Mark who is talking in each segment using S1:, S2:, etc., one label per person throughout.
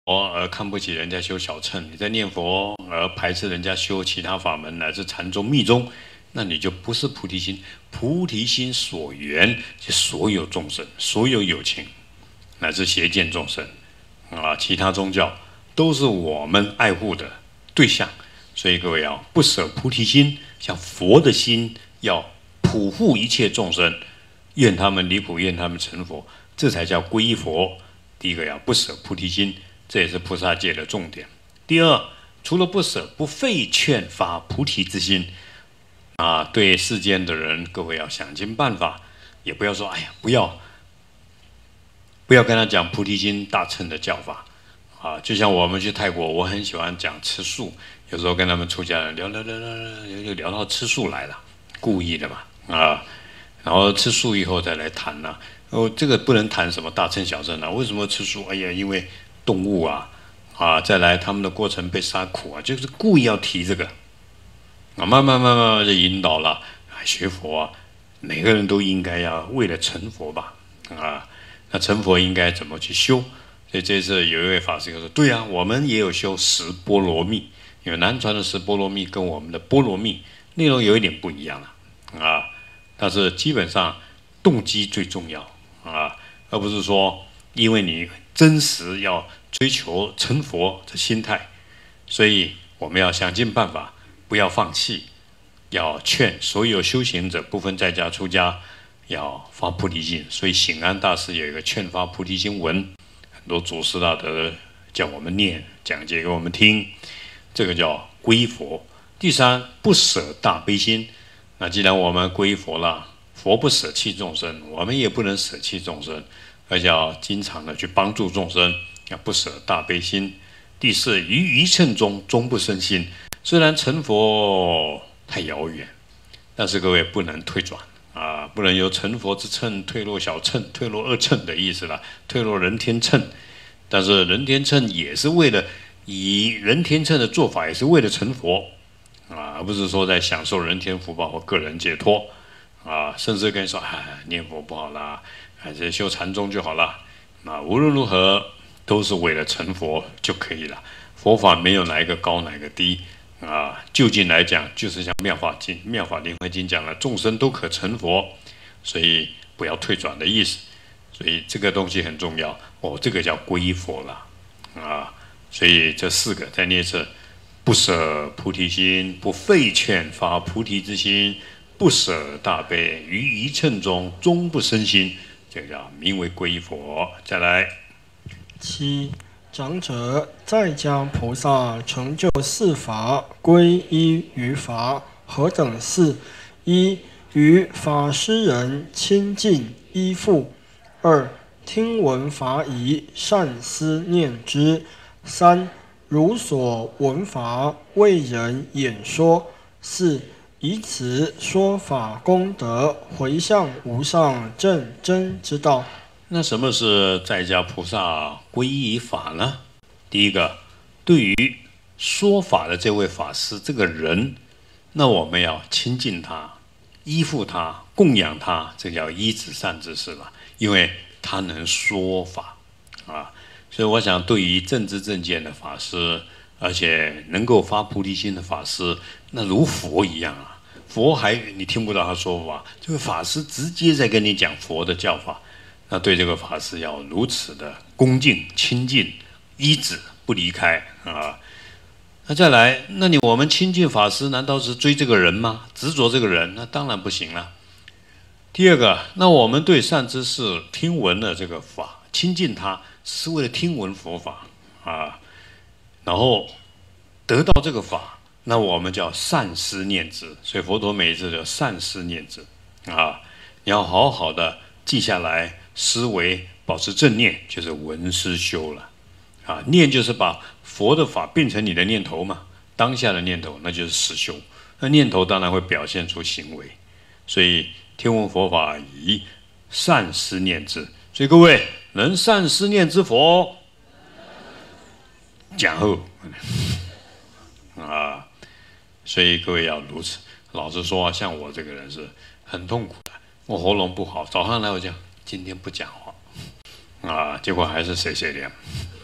S1: 而看不起人家修小乘，你在念佛而排斥人家修其他法门乃至禅宗密宗，那你就不是菩提心。菩提心所缘是所有众生，所有有情乃至邪见众生其他宗教都是我们爱护的对象。所以各位要不舍菩提心，像佛的心要普护一切众生，愿他们离苦，愿他们成佛，这才叫皈依佛。第一个要不舍菩提心，这也是菩萨戒的重点。第二，除了不舍，不废劝发菩提之心对世间的人，各位要想尽办法，也不要说哎呀，不要跟他讲菩提心大乘的教法就像我们去泰国，我很喜欢讲吃素，有时候跟他们出家人聊聊到吃素来了，故意的嘛然后吃素以后再来谈这个不能谈什么大乘小乘为什么吃素？哎呀，因为动物再来他们的过程被杀苦就是故意要提这个慢慢就引导了学佛每个人都应该要为了成佛吧那成佛应该怎么去修？所以这次有一位法师就说：“对我们也有修十波罗蜜，因为南传的十波罗蜜跟我们的波罗蜜内容有一点不一样了但是基本上动机最重要而不是说因为你真实要追求成佛的心态，所以我们要想尽办法，不要放弃，要劝所有修行者，不分在家出家，要发菩提心。所以醒安大师有一个劝发菩提心文，很多祖师大德叫我们念，讲解给我们听，这个叫皈依佛。第三，不舍大悲心。那既然我们皈依佛了，佛不舍弃众生，我们也不能舍弃众生，而且要经常的去帮助众生，要不舍大悲心。第四，于一乘中终不生心。虽然成佛太遥远，但是各位不能退转不能由成佛之乘退落小乘，退落二乘的意思了，退落人天乘。但是人天乘也是为了以人天乘的做法，也是为了成佛而不是说在享受人天福报或个人解脱甚至跟你说念佛不好啦，还是修禅宗就好啦。无论如何都是为了成佛就可以了。佛法没有哪一个高哪一个低就近来讲，就是像妙法经、妙法莲华经讲了，众生都可成佛，所以不要退转的意思。所以这个东西很重要这个叫皈依佛了所以这四个再念一次：不舍菩提心，不废劝发菩提之心，不舍大悲，于一乘中终不生心，这个叫名为皈依佛。再来
S2: 七，长者在家菩萨成就四法，皈依于法，何等事？一、于法师人亲近依附；二、听闻法已，善思念之；三、如所闻法，为人演说；四、以此说法功德，回向无上正真之道。
S1: 那什么是在家菩萨皈依于法呢？第一个，对于说法的这位法师这个人，那我们要亲近他，依附他，供养他，这叫依止善知识了，因为他能说法所以我想对于正知正见的法师，而且能够发菩提心的法师，那如佛一样佛你听不到他说法，这个法师直接在跟你讲佛的教法，那对这个法师要如此的恭敬亲近依止不离开那再来，我们亲近法师难道是追这个人吗？执着这个人，那当然不行了。第二个，那我们对善知识听闻的这个法亲近他，是为了听闻佛法然后得到这个法，那我们叫善思念之。所以佛陀每一次叫善思念之你要好好的记下来，思维保持正念，就是闻思修了念就是把佛的法变成你的念头嘛，当下的念头那就是实修，那念头当然会表现出行为。所以听闻佛法以善思念之，所以各位能善思念之佛讲后所以各位要如此。老实说像我这个人是很痛苦的，我喉咙不好，早上来我讲今天不讲话结果还是谁凉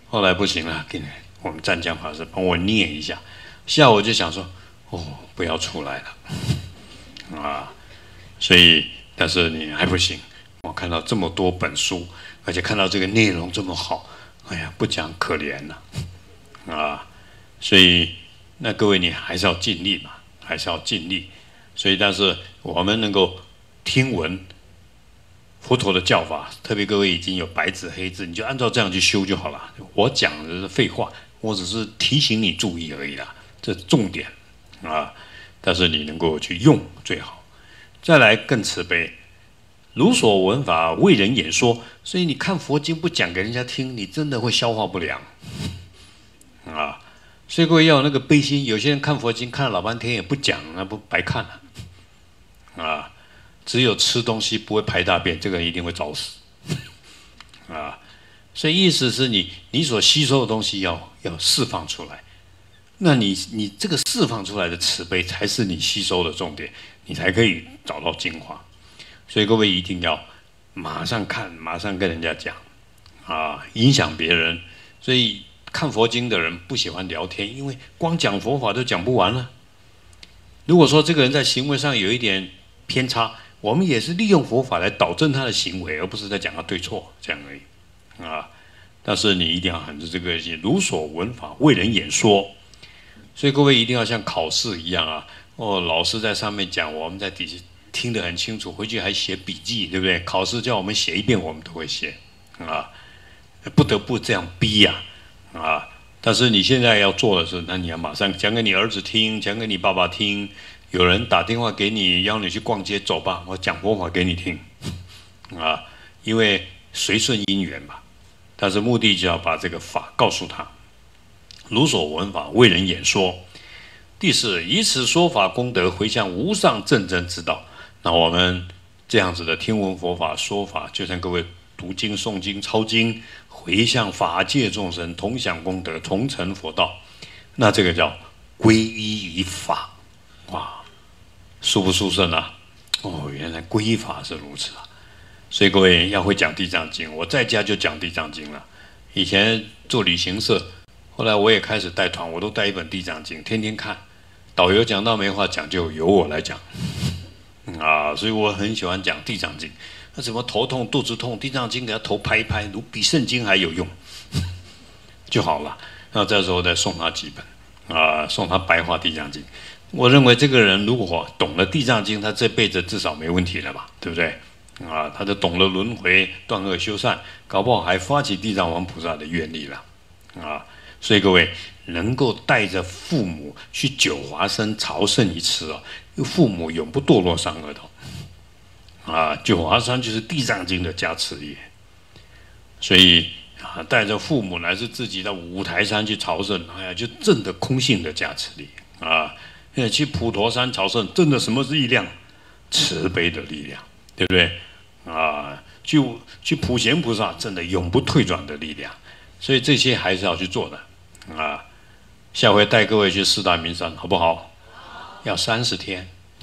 S1: 后来不行了，给我们湛江法师帮我念一下。下午就想说，不要出来了啊！所以，但是你还不行。我看到这么多本书，而且看到这个内容这么好，哎呀，不讲可怜了啊！所以，那各位你还是要尽力嘛，还是要尽力。所以，但是我们能够听闻佛陀的教法，特别各位已经有白纸黑字，你就按照这样去修就好了。我讲的是废话，我只是提醒你注意而已啦，这是重点啊。但是你能够去用最好。再来更慈悲，如所闻法，为人演说。所以你看佛经不讲给人家听，你真的会消化不良啊。所以各位要有那个悲心。有些人看佛经看了老半天也不讲，那不白看了啊。只有吃东西不会排大便，这个人一定会早死啊。所以意思是你所吸收的东西要释放出来。那你这个释放出来的慈悲才是你吸收的重点，你才可以找到精华。所以各位一定要马上看，马上跟人家讲啊，影响别人。所以看佛经的人不喜欢聊天，因为光讲佛法都讲不完了。如果说这个人在行为上有一点偏差，我们也是利用佛法来导正他的行为，而不是在讲他对错这样而已啊。但是你一定要含着这个如所闻法，为人演说。所以各位一定要像考试一样啊！老师在上面讲，我们在底下听得很清楚，回去还写笔记，对不对？考试叫我们写一遍，我们都会写啊，不得不这样逼呀啊！但是你现在要做的是，那你要马上讲给你儿子听，讲给你爸爸听。有人打电话给你，邀你去逛街，走吧，我讲佛法给你听啊！因为随顺因缘嘛，但是目的就要把这个法告诉他。如所闻法，为人演说。第四，以此说法功德回向无上正真之道。那我们这样子的听闻佛法说法，就像各位读经、诵经、抄经，回向法界众生，同享功德，同成佛道。那这个叫皈依于法。哇，殊不殊胜啊！原来皈依法是如此啊！所以各位要会讲地藏经，我在家就讲地藏经了。以前做旅行社。后来我也开始带团，我都带一本地藏经，天天看。导游讲到没话讲，就由我来讲啊，所以我很喜欢讲地藏经。那什么头痛、肚子痛，地藏经给他头拍一拍，比圣经还有用就好了。那这时候再送他几本啊，送他白话地藏经。我认为这个人如果懂了地藏经，他这辈子至少没问题了吧，对不对？啊，他就懂了轮回、断恶修善，搞不好还发起地藏王菩萨的愿力了啊。所以各位能够带着父母去九华山朝圣一次啊，父母永不堕落三恶道啊。九华山就是地藏经的加持也，所以带着父母乃至自己到五台山去朝圣，就证得空性的加持力啊。去普陀山朝圣，证得什么力量？慈悲的力量，对不对啊？去普贤菩萨，证得永不退转的力量。所以这些还是要去做的。下回带各位去四大名山，好不好？要30天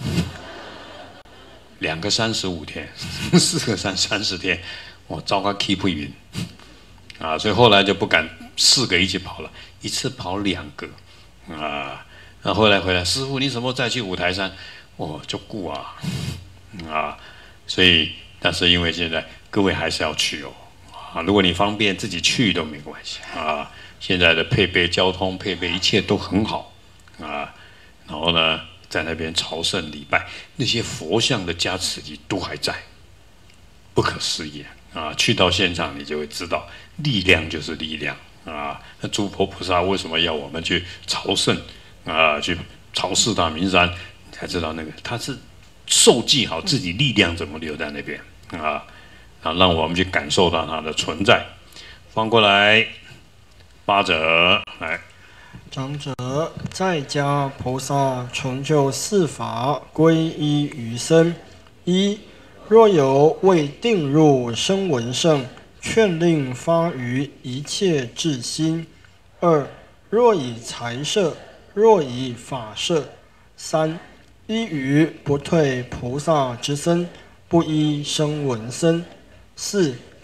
S1: ，2个35天，4个山30天，我糟糕 keep 晕啊！所以后来就不敢4个一起跑了，一次跑2个啊。那后来回来，师父你什么时候再去五台山？就顾啊。所以但是因为现在各位还是要去如果你方便自己去都没关系啊。现在的配备交通配备一切都很好啊，然后呢，在那边朝圣礼拜，那些佛像的加持力都还在，不可思议啊！去到现场你就会知道，力量就是力量啊。那诸佛菩萨为什么要我们去朝圣啊？去朝四大名山，你才知道那个他是受记好自己力量怎么留在那边啊，让我们去感受到它的存在。翻过来。8者来，
S2: 长者在家菩萨成就4法，皈依于身。1. 若有未定入声闻乘，劝令发于一切智心。2. 若以财摄，若以法摄。3. 依于不退菩萨之身，不依声闻身。4.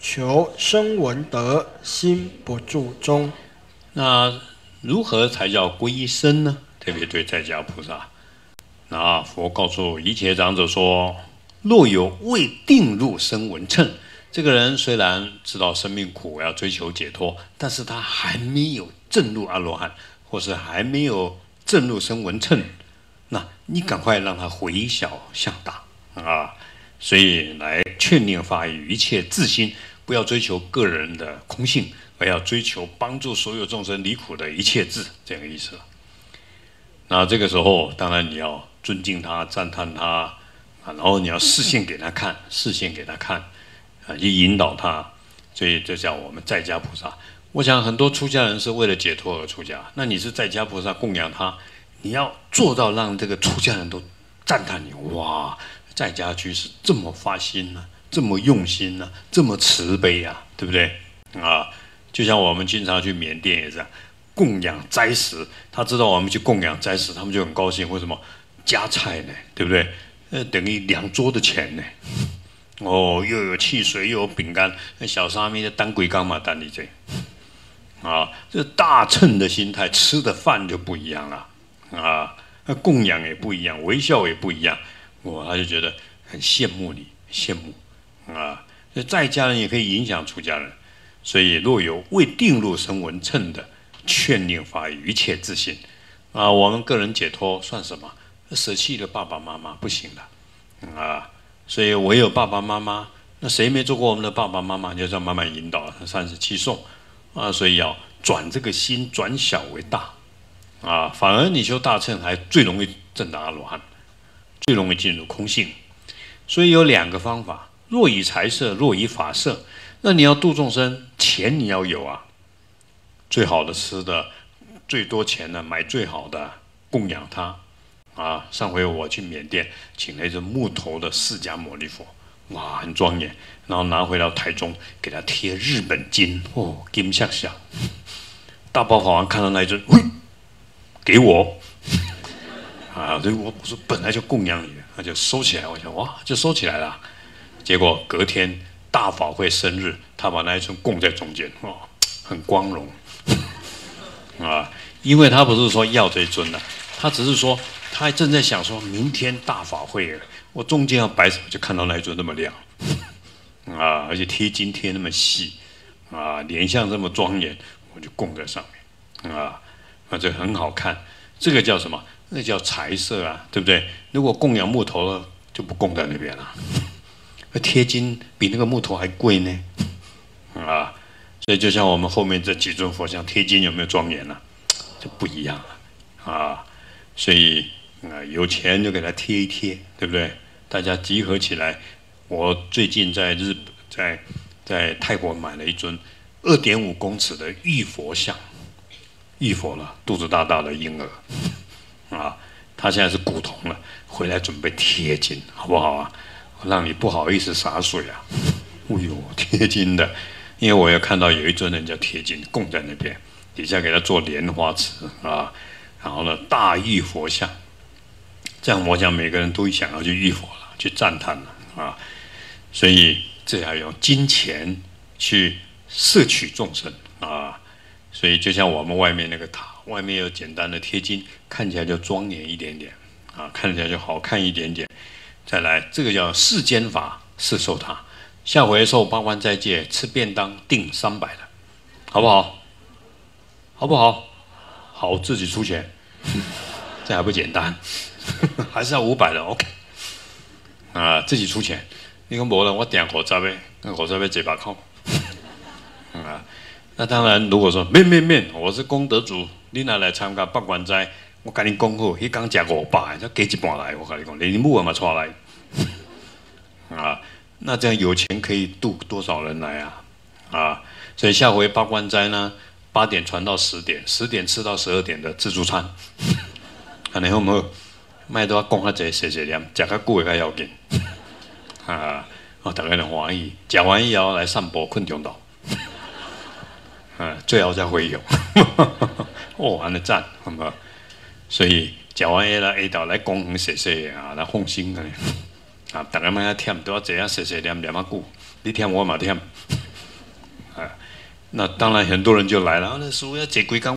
S2: 求声闻得，心不住中。
S1: 那如何才叫皈依身呢？特别对在家菩萨，那佛告诉一切长者说：若有未定入声闻乘，这个人虽然知道生命苦，要追求解脱，但是他还没有证入阿罗汉，或是还没有证入声闻乘，那你赶快让他回小向大啊！所以来劝令发于一切自心，不要追求个人的空性，而要追求帮助所有众生离苦的一切智，这个意思。那这个时候，当然你要尊敬他、赞叹他，然后你要示现给他看，去引导他。所以这叫我们在家菩萨。我想很多出家人是为了解脱而出家，那你是在家菩萨供养他，你要做到让这个出家人都赞叹你，哇！在家居士这么发心呢、这么用心呢、这么慈悲啊，对不对啊？就像我们经常去缅甸也是这样，供养斋食，他知道我们去供养斋食，他们就很高兴。为什么？加菜呢，对不对？等于2桌的钱呢。哦，又有汽水，又有饼干，那小沙弥的单鬼缸嘛，单你这啊，这大乘的心态，吃的饭就不一样了啊，那供养也不一样，微笑也不一样。他就觉得很羡慕你，羡慕啊！在家人也可以影响出家人，所以若有未定入声闻乘的，劝令发于一切自心啊！我们个人解脱算什么？舍弃了爸爸妈妈不行的啊！所以唯有爸爸妈妈，那谁没做过我们的爸爸妈妈？就这样慢慢引导37颂啊！所以要转这个心，转小为大啊！反而你修大乘还最容易证达阿罗汉。最容易进入空性，所以有2个方法：若以财色，若以法色。那你要度众生，钱你要有啊，最好的吃的，最多钱的买最好的供养他啊。上回我去缅甸，请了一尊木头的释迦牟尼佛，哇，很庄严，然后拿回到台中，给他贴日本金，哦，金像像。大宝法王看到那一尊，喂，给我。啊，所以我说本来就供养你的，那就收起来。我想哇，就收起来了。结果隔天大法会生日，他把那一尊供在中间，哇，很光荣啊！因为他不是说要这一尊的，他只是说他正在想说明天大法会了，我中间要摆什么，就看到那一尊那么亮啊，而且贴金贴那么细啊，脸相这么庄严，我就供在上面啊，这很好看。这个叫什么？那叫财色啊，对不对？如果供养木头了，就不供在那边了。贴金比那个木头还贵呢，啊！所以就像我们后面这几尊佛像贴金有没有庄严呢？就不一样了啊！所以有钱就给他贴一贴，对不对？大家集合起来。我最近在泰国买了一尊2.5公尺的玉佛像，玉佛了，肚子大大的婴儿。啊，他现在是古铜了，回来准备贴金，好不好啊？让你不好意思洒水啊！哎呦，贴金的，因为我也看到有一尊人叫贴金供在那边，底下给他做莲花池啊，然后呢大玉佛像，这样我想每个人都想要去玉佛了，去赞叹了啊！所以这要用金钱去摄取众生啊！所以就像我们外面那个塔。外面有简单的贴金，看起来就庄严一点点啊，看起来就好看一点点。再来，这个叫世间法是受他，下回受8关斋戒，吃便当定300的，好不好？好不好？好，自己出钱，这还不简单，还是要500的 ，OK 啊，自己出钱。你讲无了，我订50的，那50要100块啊。那当然，如果说免，我是功德主。你若来参加8关斋，我跟你讲好，迄天吃500，再加一半来。我跟你讲，连你母也嘛带来啊。那这样有钱可以度多少人来啊？啊，所以下回8关斋呢，8点传到10点，10点吃到12点的自助餐，安尼好唔好？卖都要讲较济，细念，食较久较要紧啊。大家就欢喜，食完以后来散步，困中岛。最后才回游，哦，安尼赞，好唔好？所以食完嘢啦，下昼来公园洗洗啊，来放心啊！大家莫遐忝，都要坐遐洗念啊久。你忝我嘛忝， 那当然很多人就来了，那师父要解归纲